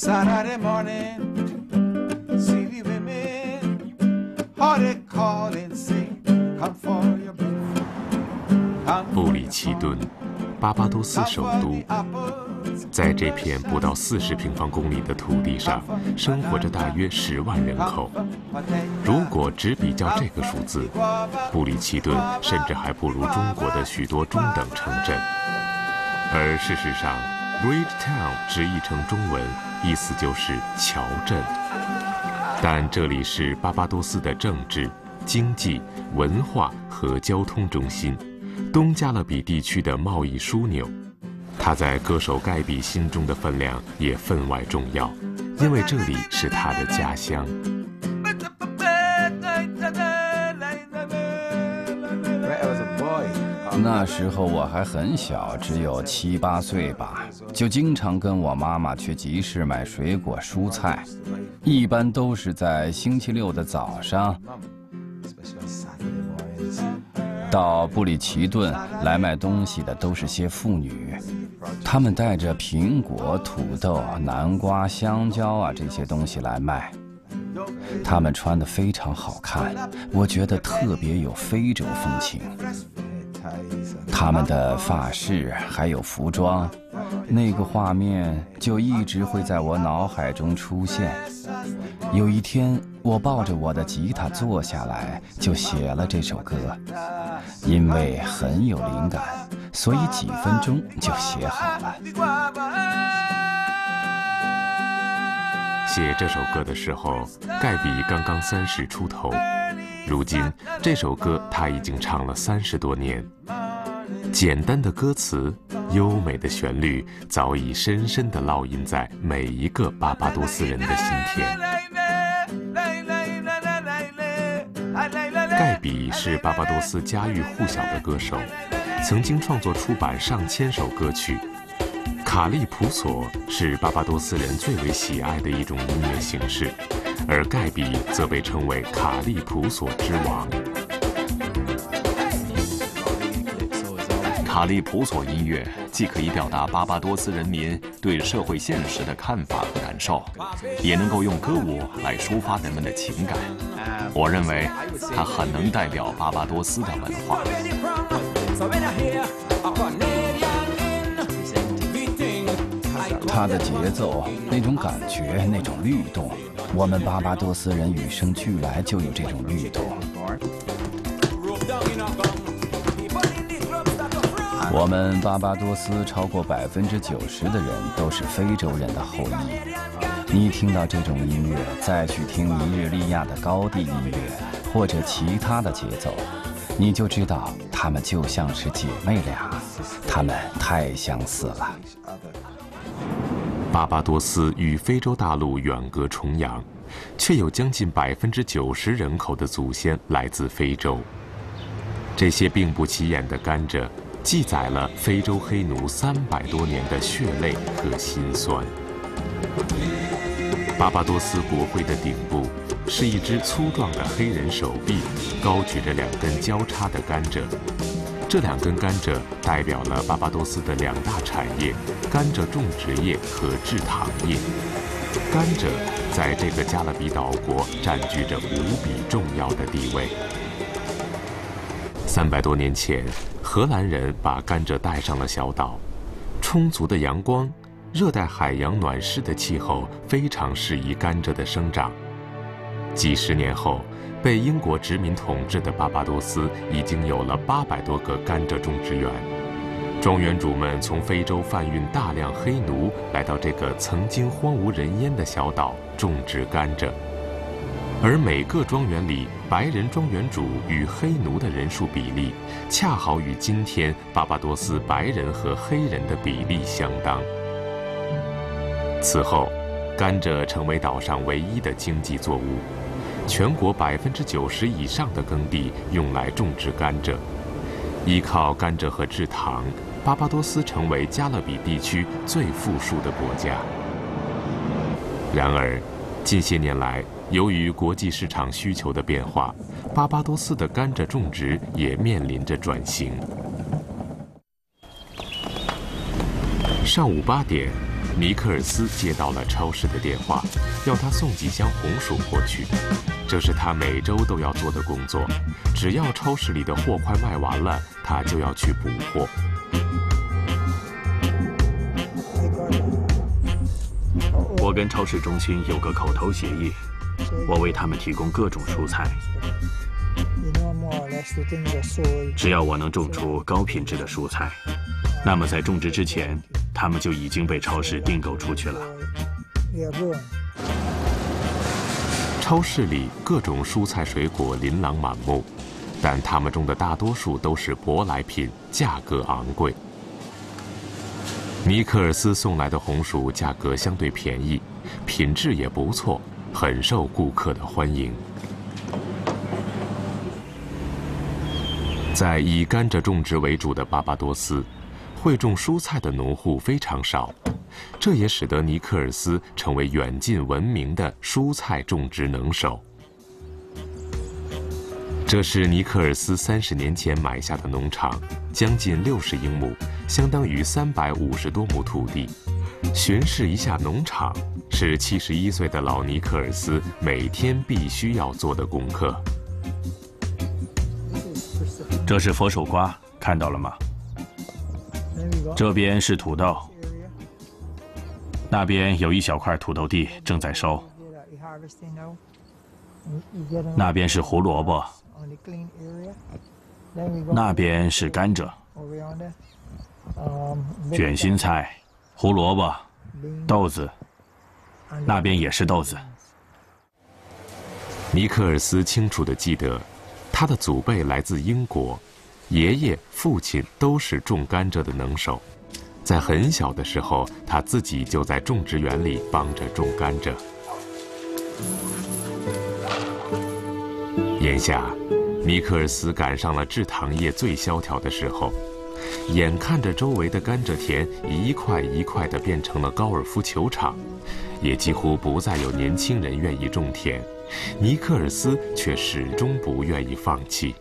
Saturday morning, see the women, how they call and sing, come for your breath. 布里奇顿，巴巴多斯首都。在这片不到40平方公里的土地上，生活着大约10万人口。如果只比较这个数字，布里奇顿甚至还不如中国的许多中等城镇。而事实上 ，Bridgetown 直译成中文，意思就是桥镇。但这里是巴巴多斯的政治、经济、文化和交通中心，东加勒比地区的贸易枢纽。他在歌手盖比心中的分量也分外重要，因为这里是他的家乡。 那时候我还很小，只有7、8岁吧，就经常跟我妈妈去集市买水果蔬菜，一般都是在星期6的早上。到布里奇顿来卖东西的都是些妇女，她们带着苹果、土豆、南瓜、香蕉啊这些东西来卖。她们穿得非常好看，我觉得特别有非洲风情。他们的发饰还有服装，那个画面就一直会在我脑海中出现。有一天，我抱着我的吉他坐下来，就写了这首歌。因为很有灵感，所以几分钟就写好了。 写这首歌的时候，盖比刚刚30出头。如今，这首歌他已经唱了30多年。简单的歌词，优美的旋律，早已深深地烙印在每一个巴巴多斯人的心田。盖比是巴巴多斯家喻户晓的歌手，曾经创作出版上千首歌曲。卡利普索是巴巴多斯人最为喜爱的一种音乐形式，而盖比则被称为卡利普索之王。 卡利普索音乐既可以表达巴巴多斯人民对社会现实的看法和感受，也能够用歌舞来抒发人们的情感。我认为它很能代表巴巴多斯的文化。 它的节奏，那种感觉，那种律动，我们巴巴多斯人与生俱来就有这种律动。我们巴巴多斯超过90%的人都是非洲人的后裔。你听到这种音乐，再去听尼日利亚的高地音乐或者其他的节奏，你就知道他们就像是姐妹俩，他们太相似了。 巴巴多斯与非洲大陆远隔重洋，却有将近90%人口的祖先来自非洲。这些并不起眼的甘蔗，记载了非洲黑奴300多年的血泪和辛酸。巴巴多斯国徽的顶部是一只粗壮的黑人手臂，高举着2根交叉的甘蔗。这2根甘蔗代表了巴巴多斯的2大产业：甘蔗种植业和制糖业。甘蔗在这个加勒比岛国占据着无比重要的地位。300多年前，荷兰人把甘蔗带上了小岛。充足的阳光、热带海洋暖湿的气候非常适宜甘蔗的生长。几十年后，被英国殖民统治的巴巴多斯已经有了800多个甘蔗种植园。庄园主们从非洲贩运大量黑奴来到这个曾经荒无人烟的小岛种植甘蔗，而每个庄园里白人庄园主与黑奴的人数比例恰好与今天巴巴多斯白人和黑人的比例相当。此后，甘蔗成为岛上唯一的经济作物，全国90%以上的耕地用来种植甘蔗。依靠甘蔗和制糖，巴巴多斯成为加勒比地区最富庶的国家。然而，近些年来，由于国际市场需求的变化，巴巴多斯的甘蔗种植也面临着转型。上午8点， 尼克尔斯接到了超市的电话，要他送几箱红薯过去。这是他每周都要做的工作，只要超市里的货快卖完了，他就要去补货。 我跟超市中心有个口头协议，我为他们提供各种蔬菜。只要我能种出高品质的蔬菜，那么在种植之前，它们就已经被超市订购出去了。 超市里各种蔬菜水果琳琅满目，但它们中的大多数都是舶来品，价格昂贵。尼克尔斯送来的红薯价格相对便宜，品质也不错，很受顾客的欢迎。在以甘蔗种植为主的巴巴多斯，会种蔬菜的农户非常少，这也使得尼克尔斯成为远近闻名的蔬菜种植能手。这是尼克尔斯30年前买下的农场，将近60英亩，相当于350多亩土地。巡视一下农场，是71岁的老尼克尔斯每天必须要做的功课。 这是佛手瓜，看到了吗？这边是土豆，那边有一小块土豆地正在收。那边是胡萝卜，那边是甘蔗、卷心菜、胡萝卜、豆子，那边也是豆子。 尼克尔斯清楚地记得，他的祖辈来自英国，爷爷、父亲都是种甘蔗的能手。在很小的时候，他自己就在种植园里帮着种甘蔗。眼下，尼克尔斯赶上了制糖业最萧条的时候，眼看着周围的甘蔗田一块一块地变成了高尔夫球场，也几乎不再有年轻人愿意种田，尼克尔斯却始终不愿意放弃。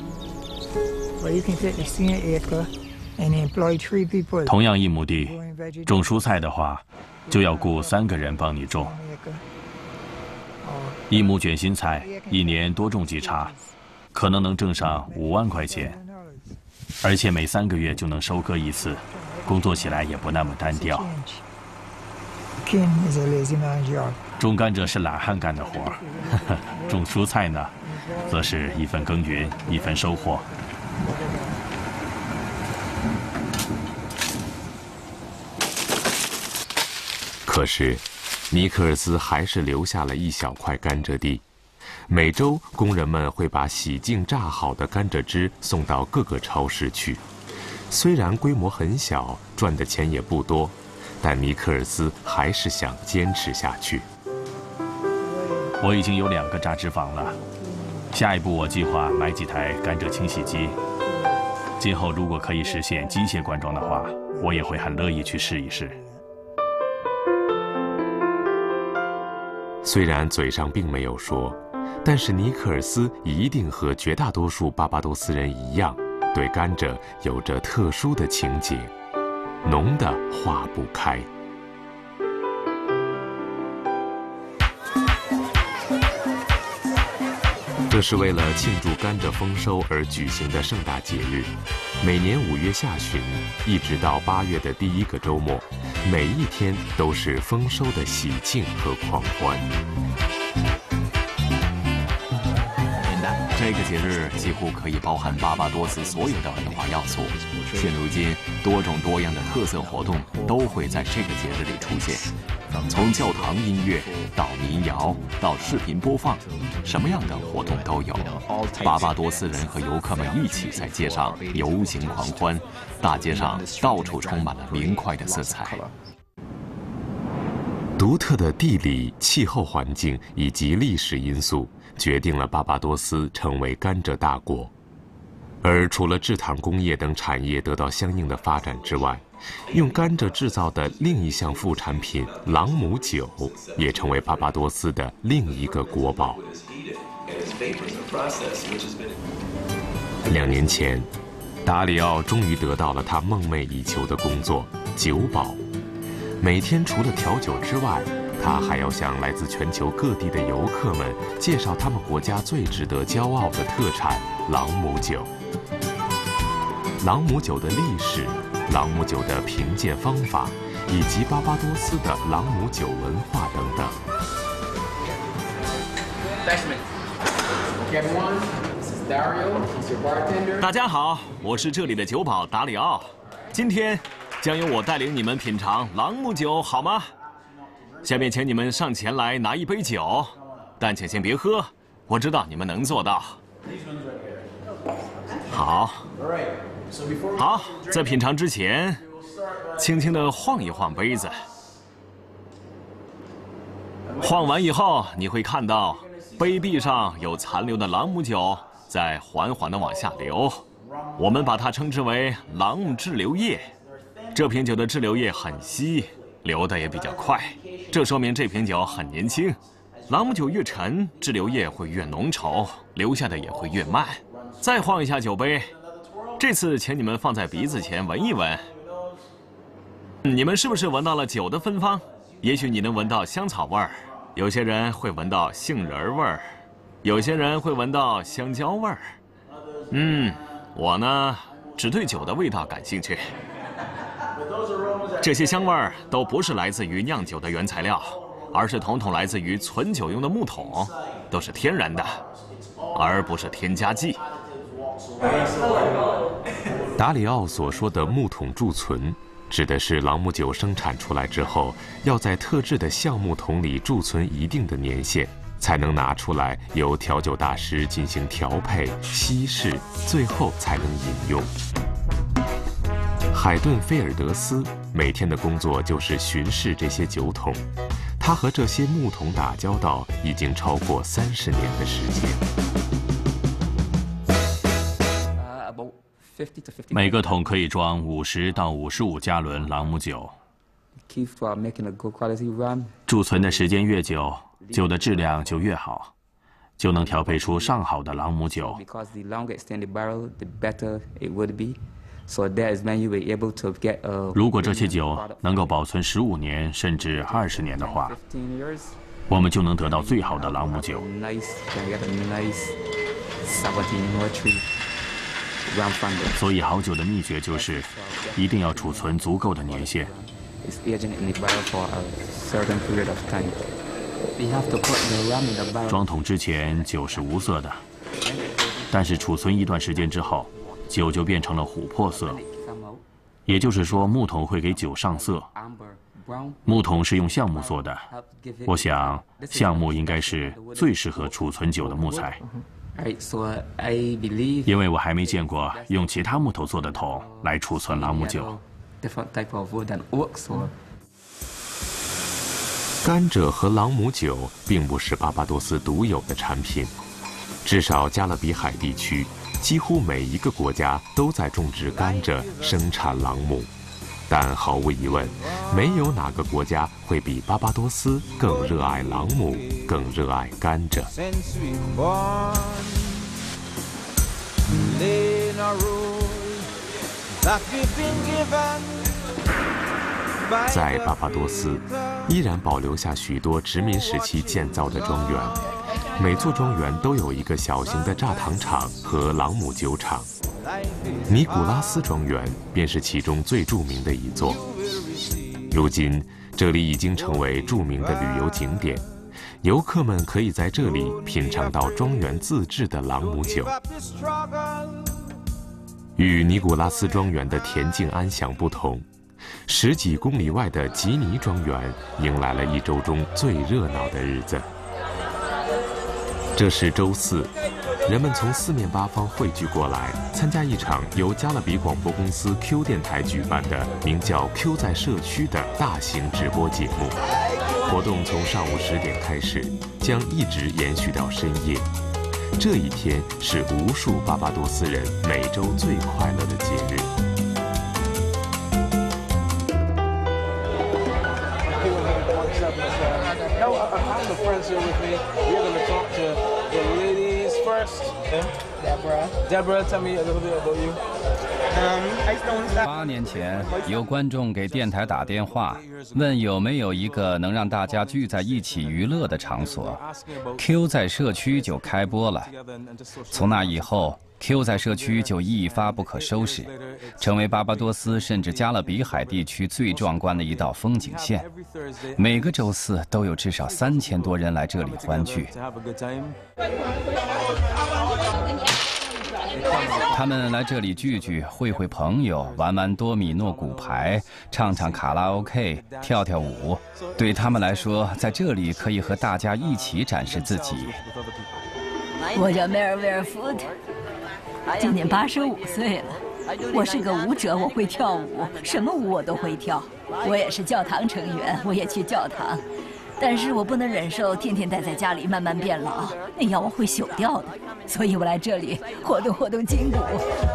同样1亩地，种蔬菜的话，就要雇3个人帮你种。1亩卷心菜1年多种几茬，可能能挣上5万块钱，而且每3个月就能收割一次，工作起来也不那么单调。种甘蔗是懒汉干的活儿，种蔬菜呢，则是一份耕耘，一份收获。 可是，尼克尔斯还是留下了一小块甘蔗地。每周，工人们会把洗净榨好的甘蔗汁送到各个超市去。虽然规模很小，赚的钱也不多，但尼克尔斯还是想坚持下去。 我已经有2个榨汁房了，下一步我计划买几台甘蔗清洗机。今后如果可以实现机械灌装的话，我也会很乐意去试一试。 虽然嘴上并没有说，但是尼克尔斯一定和绝大多数巴巴多斯人一样，对甘蔗有着特殊的情结，浓得化不开。这是为了庆祝甘蔗丰收而举行的盛大节日，每年5月下旬，一直到8月的第1个周末，每一天都是丰收的喜庆和狂欢。 这个节日几乎可以包含巴巴多斯所有的文化要素。现如今，多种多样的特色活动都会在这个节日里出现，从教堂音乐到民谣到视频播放，什么样的活动都有。巴巴多斯人和游客们一起在街上游行狂欢，大街上到处充满了明快的色彩。 独特的地理、气候环境以及历史因素决定了巴巴多斯成为甘蔗大国。而除了制糖工业等产业得到相应的发展之外，用甘蔗制造的另一项副产品朗姆酒也成为巴巴多斯的另一个国宝。2年前，达里奥终于得到了他梦寐以求的工作——酒保。 每天除了调酒之外，他还要向来自全球各地的游客们介绍他们国家最值得骄傲的特产——朗姆酒。朗姆酒的历史、朗姆酒的评鉴方法，以及巴巴多斯的朗姆酒文化等等。 大家好，我是这里的酒保达里奥，今天将由我带领你们品尝朗姆酒，好吗？下面请你们上前来拿一杯酒，但请先别喝，我知道你们能做到。好，在品尝之前，轻轻地晃一晃杯子。晃完以后，你会看到杯壁上有残留的朗姆酒在缓缓地往下流，我们把它称之为朗姆滞留液。这瓶酒的滞留液很稀，流得也比较快，这说明这瓶酒很年轻。朗姆酒越陈，滞留液会越浓稠，流下的也会越慢。再晃一下酒杯，这次请你们放在鼻子前闻一闻。你们是不是闻到了酒的芬芳？也许你能闻到香草味儿，有些人会闻到杏仁味儿，有些人会闻到香蕉味儿。我呢，只对酒的味道感兴趣。这些香味儿都不是来自于酿酒的原材料，而是统统来自于存酒用的木桶，都是天然的，而不是添加剂。 达里奥所说的木桶贮存，指的是朗姆酒生产出来之后，要在特制的橡木桶里贮存一定的年限，才能拿出来由调酒大师进行调配、稀释，最后才能饮用。海顿·菲尔德斯每天的工作就是巡视这些酒桶，他和这些木桶打交道已经超过30年的时间。 每个桶可以装50到55加仑朗姆酒。贮存的时间越久，酒的质量就越好，就能调配出上好的朗姆酒。如果这些酒能够保存15年甚至20年的话，我们就能得到最好的朗姆酒。所以好酒的秘诀就是一定要储存足够的年限。装桶之前酒是无色的，但是储存一段时间之后，酒就变成了琥珀色，也就是说木桶会给酒上色。木桶是用橡木做的，我想橡木应该是最适合储存酒的木材，因为我还没见过用其他木头做的桶来储存朗姆酒。 甘蔗和朗姆酒并不是巴巴多斯独有的产品，至少加勒比海地区几乎每一个国家都在种植甘蔗，生产朗姆。但毫无疑问，没有哪个国家会比巴巴多斯更热爱朗姆，更热爱甘蔗。在巴巴多斯，依然保留下许多殖民时期建造的庄园，每座庄园都有一个小型的榨糖厂和朗姆酒厂。尼古拉斯庄园便是其中最著名的一座。如今，这里已经成为著名的旅游景点，游客们可以在这里品尝到庄园自制的朗姆酒。与尼古拉斯庄园的恬静安详不同，10几公里外的吉尼庄园迎来了一周中最热闹的日子。这是周4，人们从4面8方汇聚过来，参加一场由加勒比广播公司 Q 电台举办的名叫 Q 在社区的大型直播节目。活动从上午10点开始，将一直延续到深夜。这一天是无数巴巴多斯人每周最快乐的节日。 Deborah, tell me a little bit about you. 8年前，有观众给电台打电话，问有没有一个能让大家聚在一起娱乐的场所。Q 在社区就开播了。从那以后，Q 在社区就一发不可收拾，成为巴巴多斯甚至加勒比海地区最壮观的一道风景线。每个周四都有至少3000多人来这里欢聚。他们来这里聚聚，会朋友，玩多米诺骨牌，唱卡拉 OK， 跳舞。对他们来说，在这里可以和大家一起展示自己。 我叫梅尔维尔福特，今年85岁了。我是个舞者，我会跳舞，什么舞我都会跳。我也是教堂成员，我也去教堂。但是我不能忍受天天待在家里慢慢变老，那样我会朽掉的。所以我来这里活动筋骨。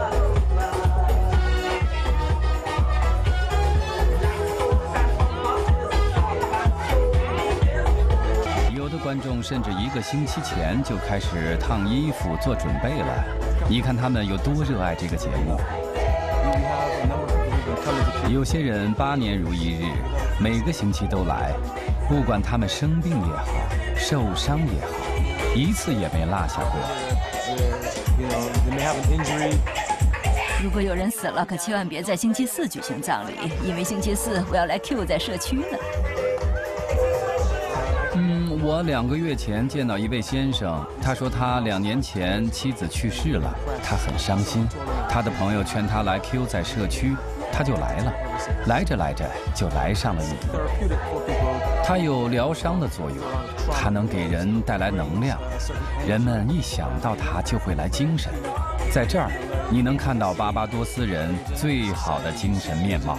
有的观众甚至1个星期前就开始烫衣服做准备了。你看他们有多热爱这个节目。有些人8年如一日，每个星期都来。不管他们生病也好，受伤也好，一次也没落下过。 如果有人死了，可千万别在星期4举行葬礼，因为星期4我要来 Q 在社区呢。 我2个月前见到一位先生，他说他2年前妻子去世了，他很伤心。他的朋友劝他来 Q 在社区，他就来了。来着就来上了瘾。它有疗伤的作用，它能给人带来能量，人们一想到它就会来精神。在这儿，你能看到巴巴多斯人最好的精神面貌。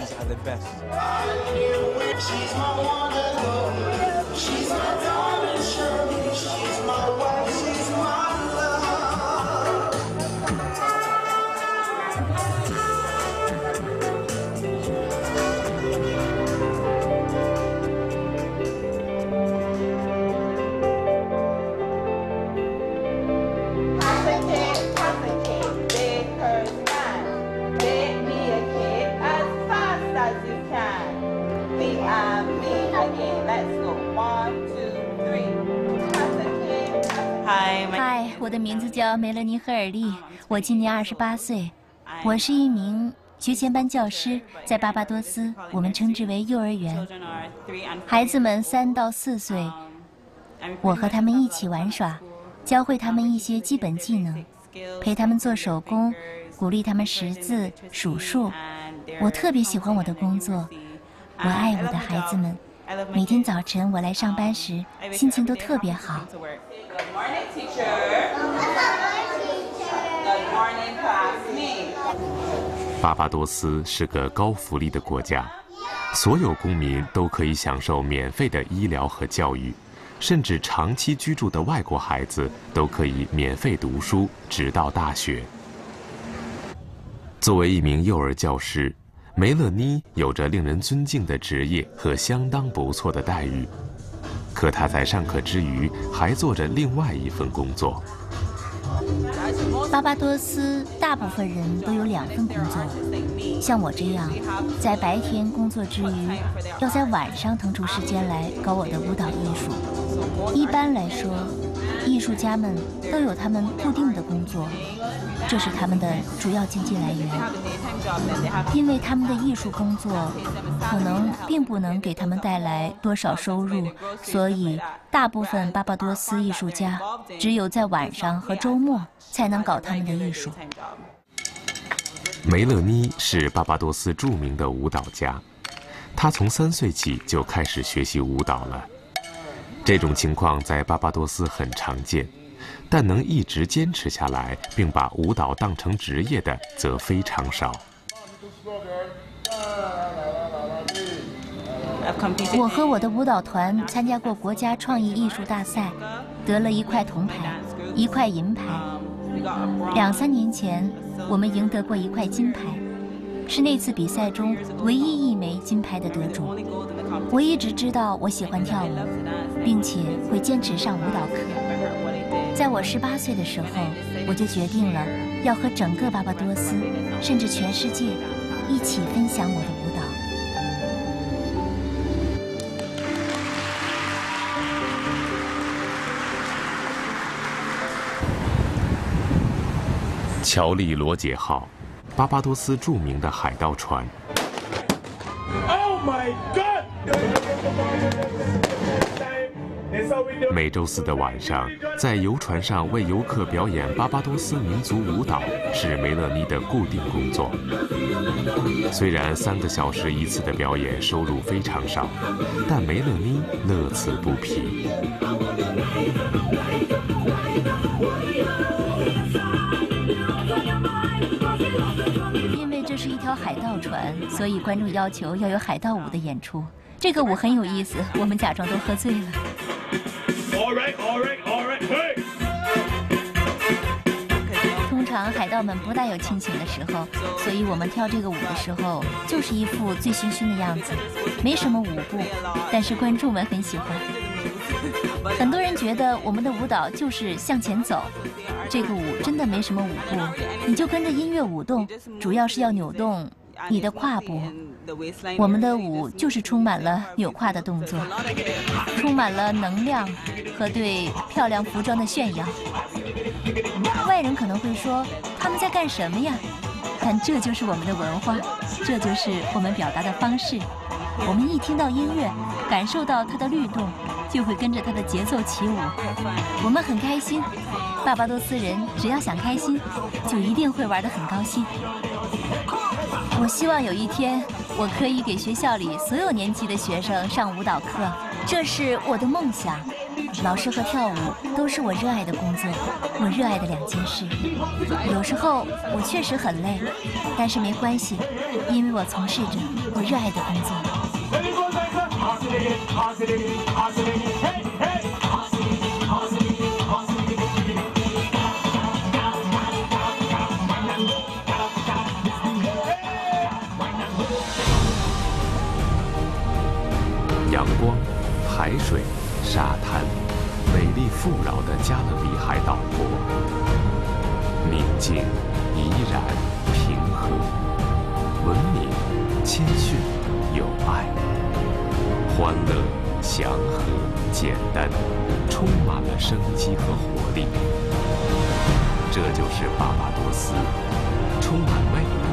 嗨，我的名字叫梅勒尼·赫尔利，我今年28岁，我是一名学前班教师，在巴巴多斯，我们称之为幼儿园。孩子们3到4岁，我和他们一起玩耍，教会他们一些基本技能，陪他们做手工，鼓励他们识字、数数。我特别喜欢我的工作，我爱我的孩子们。每天早晨我来上班时，心情都特别好。 巴巴多斯是个高福利的国家，所有公民都可以享受免费的医疗和教育，甚至长期居住的外国孩子都可以免费读书，直到大学。作为一名幼儿教师，梅勒妮有着令人尊敬的职业和相当不错的待遇，可她在上课之余还做着另外一份工作。 巴巴多斯大部分人都有2份工作，像我这样，在白天工作之余，要在晚上腾出时间来搞我的舞蹈艺术。一般来说，艺术家们都有他们固定的工作，这是他们的主要经济来源。因为他们的艺术工作可能并不能给他们带来多少收入，所以大部分巴巴多斯艺术家只有在晚上和周末才能搞他们的艺术。 梅勒妮是巴巴多斯著名的舞蹈家，她从3岁起就开始学习舞蹈了。这种情况在巴巴多斯很常见，但能一直坚持下来并把舞蹈当成职业的则非常少。 我和我的舞蹈团参加过国家创意艺术大赛，得了1块铜牌，1块银牌。2、3年前，我们赢得过1块金牌，是那次比赛中唯一1枚金牌的得主。我一直知道我喜欢跳舞，并且会坚持上舞蹈课。 在我18岁的时候，我就决定了要和整个巴巴多斯，甚至全世界，一起分享我的舞蹈。 乔利罗杰号，巴巴多斯著名的海盗船。 Oh my God！ 每周4的晚上，在游船上为游客表演巴巴多斯民族舞蹈是梅勒妮的固定工作。虽然3个小时一次的表演收入非常少，但梅勒妮乐此不疲。 因为这是一条海盗船，所以观众要求要有海盗舞的演出。这个舞很有意思，我们假装都喝醉了。通常海盗们不大有清醒的时候，所以我们跳这个舞的时候，就是一副醉醺醺的样子，没什么舞步，但是观众们很喜欢。很多人觉得我们的舞蹈就是向前走，这个舞真的没什么舞步，你就跟着音乐舞动，主要是要扭动你的胯部。我们的舞就是充满了扭胯的动作，充满了能量和对漂亮服装的炫耀。外人可能会说他们在干什么呀？但这就是我们的文化，这就是我们表达的方式。我们一听到音乐，感受到它的律动，就会跟着它的节奏起舞。我们很开心，巴巴多斯人只要想开心，就一定会玩得很高兴。我希望有一天，我可以给学校里所有年级的学生上舞蹈课，这是我的梦想。老师和跳舞都是我热爱的工作，我热爱的2件事。有时候我确实很累，但是没关系，因为我从事着我热爱的工作。 阳光、海水、沙滩，美丽富饶的加勒比海岛国，宁静、怡然、平和，文明、谦逊、有爱，欢乐、祥和、简单，充满了生机和活力。这就是巴巴多斯，充满魅力。